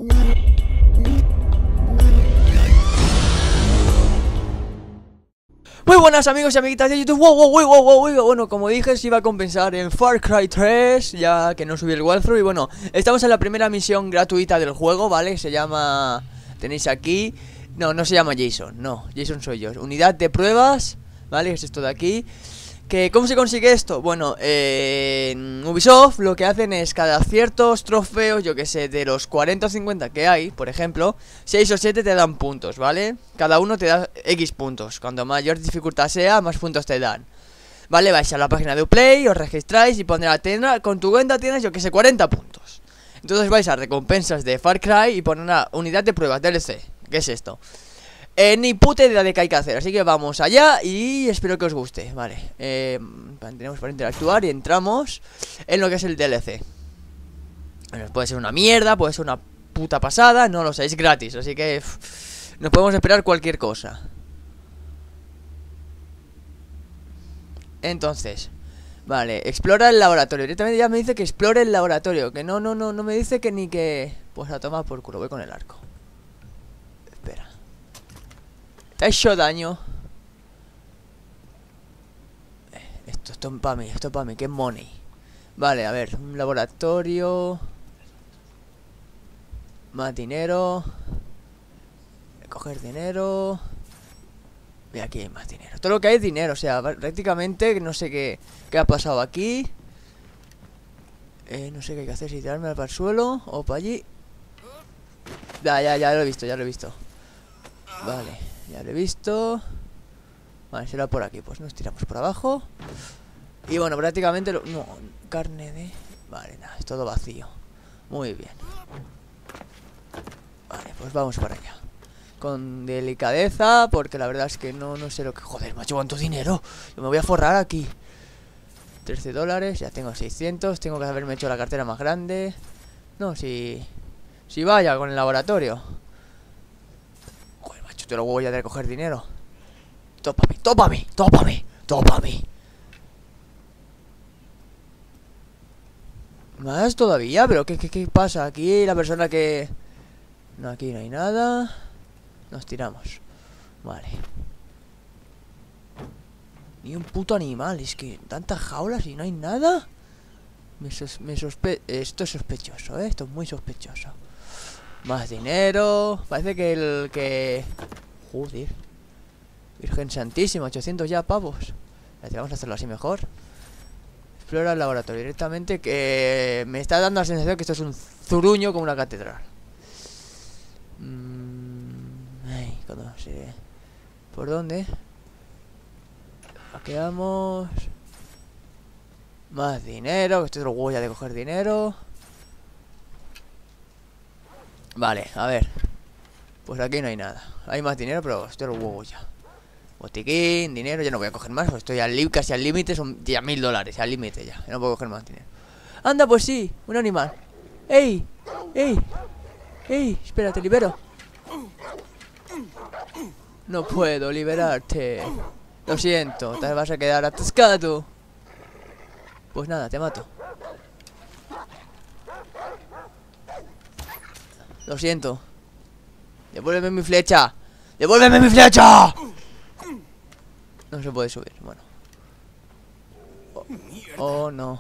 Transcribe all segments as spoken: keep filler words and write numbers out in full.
Muy buenas amigos y amiguitas de YouTube. Wow, wow, wow, wow, wow, wow. Bueno, como dije, se iba a compensar en Far Cry tres, ya que no subí el walkthrough. Y bueno, estamos en la primera misión gratuita del juego, ¿vale? Se llama... Tenéis aquí... No, no se llama Jason, no, Jason soy yo. Unidad de pruebas, ¿vale? Es esto de aquí. Que, ¿cómo se consigue esto? Bueno, eh, en Ubisoft lo que hacen es cada ciertos trofeos, yo que sé, de los cuarenta o cincuenta que hay, por ejemplo, seis o siete te dan puntos, ¿vale? Cada uno te da X puntos. Cuanto mayor dificultad sea, más puntos te dan. Vale, vais a la página de Uplay, os registráis y pondrá tienda, con tu cuenta tienes, yo que sé, cuarenta puntos. Entonces vais a recompensas de Far Cry y poner una unidad de pruebas D L C. ¿Qué es esto? Eh, ni puta idea de qué hay que hacer, así que vamos allá y espero que os guste. Vale, eh, tenemos para interactuar y entramos en lo que es el D L C. Bueno, puede ser una mierda, puede ser una puta pasada, no lo sé, es gratis, así que uff, nos podemos esperar cualquier cosa. Entonces, vale, explora el laboratorio. Directamente ya me dice que explore el laboratorio, que no, no, no, no me dice que ni que... Pues a tomar por culo, voy con el arco. Espera. Te ha hecho daño. eh, Esto, esto es para mí, esto es para mí, que es money. Vale, a ver, un laboratorio. Más dinero. Coger dinero. Y aquí hay más dinero. Todo lo que hay es dinero, o sea, prácticamente no sé qué, qué ha pasado aquí. Eh, no sé qué hay que hacer, si tirarme para el suelo o para allí. Ya, ya, ya lo he visto, ya lo he visto. Vale, ya lo he visto. Vale, será por aquí, pues nos tiramos por abajo. Y bueno, prácticamente lo... No, carne de... Vale, nada, es todo vacío. Muy bien. Vale, pues vamos para allá. Con delicadeza, porque la verdad es que no, no sé lo que... Joder, macho, cuánto dinero. Yo me voy a forrar aquí. trece dólares, ya tengo seiscientos. Tengo que haberme hecho la cartera más grande. No, si... Si vaya con el laboratorio. Joder, macho, te lo voy a tener que coger dinero. Todo para mí, todo para mí, todo para mí, todo para mí. Más todavía, pero ¿qué, qué, qué pasa? Aquí la persona que... No, aquí no hay nada. Nos tiramos. Vale. Ni un puto animal. Es que tantas jaulas y no hay nada. Me, sos me sospe... Esto es sospechoso, ¿eh? Esto es muy sospechoso. Más dinero. Parece que el que... Joder. Virgen santísima, ochocientos ya pavos. Vamos a hacerlo así mejor. Explora el laboratorio directamente, que me está dando la sensación que esto es un zuruño como una catedral. Mm, ay, cuando se... ¿Por dónde? Quedamos. Más dinero, que estoy de los huevos ya de coger dinero. Vale, a ver. Pues aquí no hay nada. Hay más dinero, pero estoy de los huevos ya. Botiquín, dinero, ya no voy a coger más. Estoy al casi al límite, son ya mil dólares, al límite ya. Ya no puedo coger más dinero. Anda, pues sí, un animal. ¡Ey! ¡Ey! ¡Ey! Espera, te libero. No puedo liberarte. Lo siento, te vas a quedar atascado. Pues nada, te mato. Lo siento. Devuélveme mi flecha. ¡Devuélveme mi flecha! No se puede subir, bueno. Oh, oh, no.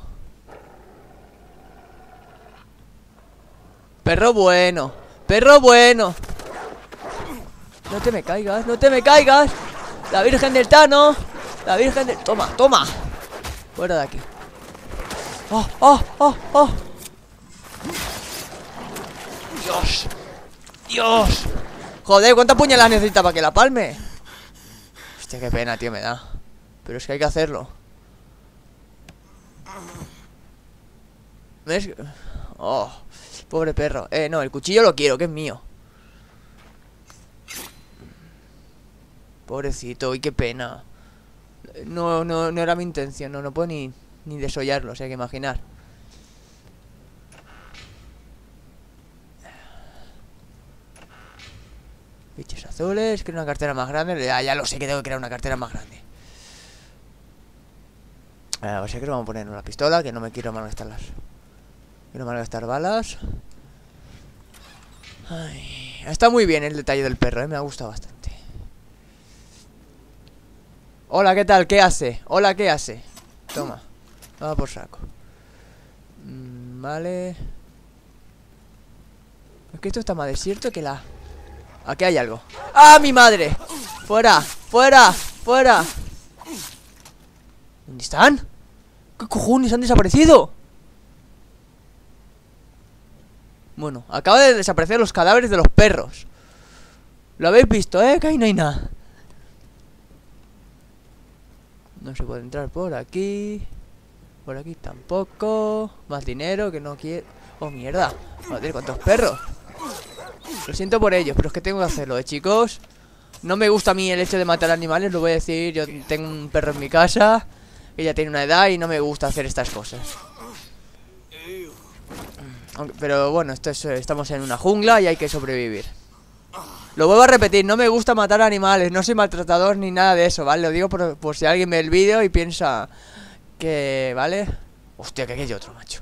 Perro bueno. Perro bueno. No te me caigas, no te me caigas. La Virgen del Tano. La Virgen del... Toma, toma. Fuera de aquí. Oh, oh, oh, oh. Dios. Dios. Joder, ¿cuántas puñaladas necesita para que la palme? Hostia, qué pena, tío, me da. Pero es que hay que hacerlo. ¿Ves? Oh, pobre perro. Eh, no, el cuchillo lo quiero, que es mío. Pobrecito, y qué pena. No, no, no era mi intención. No, no puedo ni, ni desollarlo, o sea, hay que imaginar. Bichos azules, creo una cartera más grande. Ya, ya lo sé que tengo que crear una cartera más grande. A ver, si que vamos a poner una pistola, que no me quiero malgastar las. Quiero malgastar balas. Ay, está muy bien el detalle del perro, ¿eh? Me ha gustado bastante. Hola, ¿qué tal? ¿Qué hace? Hola, ¿qué hace? Toma. Toma por saco. Mm, vale. Es que esto está más desierto que la... Aquí hay algo. ¡Ah, mi madre! ¡Fuera! ¡Fuera! ¡Fuera! ¿Dónde están? ¿Qué cojones han desaparecido? Bueno, acaba de desaparecer los cadáveres de los perros. Lo habéis visto, ¿eh? Que ahí no hay nada. No se puede entrar por aquí. Por aquí tampoco. Más dinero que no quiere. Oh, mierda. Joder, ¿cuántos perros? Lo siento por ellos, pero es que tengo que hacerlo, ¿eh, chicos? No me gusta a mí el hecho de matar animales, lo voy a decir. Yo tengo un perro en mi casa. Ella tiene una edad y no me gusta hacer estas cosas. Pero bueno, esto es, estamos en una jungla y hay que sobrevivir. Lo vuelvo a repetir, no me gusta matar animales. No soy maltratador ni nada de eso, ¿vale? Lo digo por, por si alguien ve el vídeo y piensa que... ¿vale? Hostia, que aquí hay otro, macho.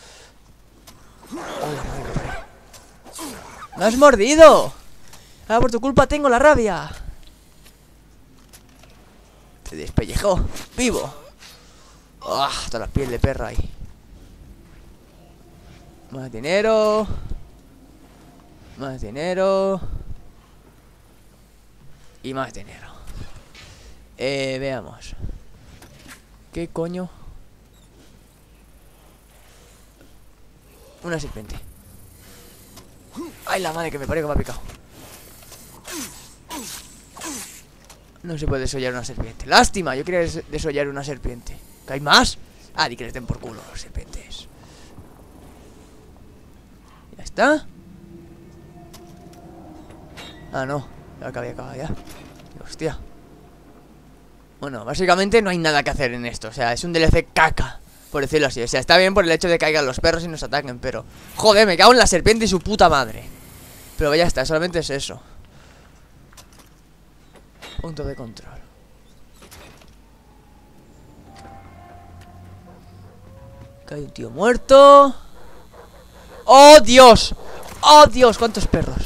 ¡Me has mordido! Ah, por tu culpa tengo la rabia. Te despellejó, vivo. ¡Ah! Toda la piel de perro ahí. Más dinero. Más dinero. Y más dinero. Eh, veamos. ¿Qué coño? Una serpiente. ¡Ay, la madre que me parió, que me ha picado! No se puede desollar una serpiente. ¡Lástima! Yo quería des desollar una serpiente. ¿Que hay más? Ah, di que les den por culo los serpientes. ¿Ya está? Ah, no. Ya que había acabado ya. Hostia. Bueno, básicamente no hay nada que hacer en esto. O sea, es un D L C caca, por decirlo así. O sea, está bien por el hecho de que caigan los perros y nos ataquen, pero... Joder, me cago en la serpiente y su puta madre. Pero ya está, solamente es eso. Punto de control. Que hay un tío muerto. ¡Oh, Dios! ¡Oh, Dios! ¿Cuántos perros?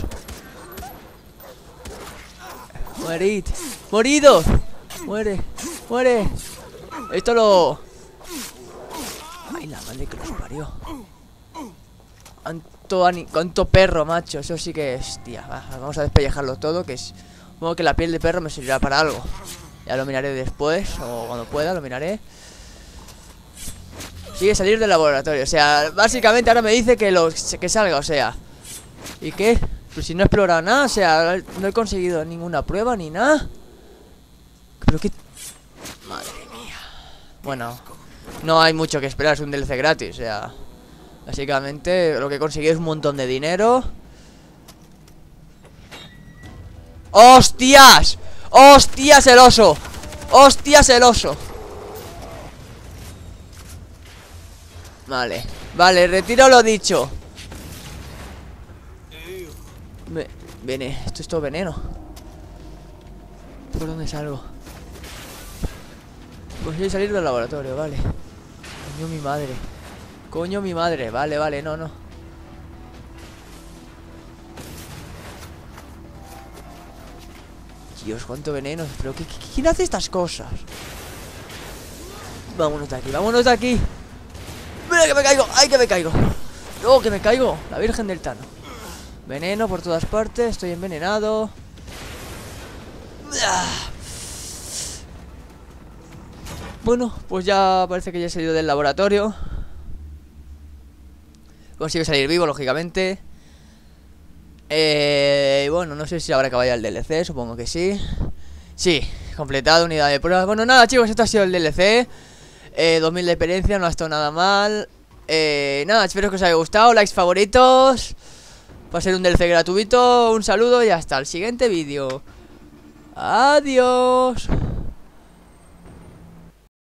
Morid. ¡Moridos! Muere, muere. Esto lo... Ay, la madre que los parió. Cuánto, ani... Cuánto perro, macho. Eso sí que es... Tía, va, vamos a despellejarlo todo. Que es... Supongo que la piel de perro me servirá para algo. Ya lo miraré después. O cuando pueda lo miraré. Sigue salir del laboratorio. O sea, básicamente ahora me dice que, lo... que salga, o sea. ¿Y qué? Pues si no he explorado nada. O sea, no he conseguido ninguna prueba ni nada. Pero qué... Madre mía. Bueno, no hay mucho que esperar, es un D L C gratis, o sea... Básicamente lo que he conseguido es un montón de dinero. ¡Hostias! ¡Hostias el oso! ¡Hostias el oso! Vale, vale, retiro lo dicho. Me... Viene, esto es todo veneno. ¿Por dónde salgo? Consigo salir del laboratorio, vale. Coño mi madre. Coño mi madre, vale, vale, no, no. Dios, cuánto veneno. Pero ¿qué, qué, ¿quién hace estas cosas? Vámonos de aquí, vámonos de aquí. Mira que me caigo, ay que me caigo. No, que me caigo, la Virgen del Tano. Veneno por todas partes, estoy envenenado. Bueno, pues ya parece que ya he salido del laboratorio. Consigo salir vivo, lógicamente. Eh, bueno, no sé si habrá acabado ya el D L C, supongo que sí. Sí, completado, unidad de pruebas. Bueno, nada chicos, esto ha sido el D L C. eh, dos mil de experiencia, no ha estado nada mal. eh, Nada, espero que os haya gustado. Likes, favoritos. Va a ser un D L C gratuito. Un saludo y hasta el siguiente vídeo. Adiós.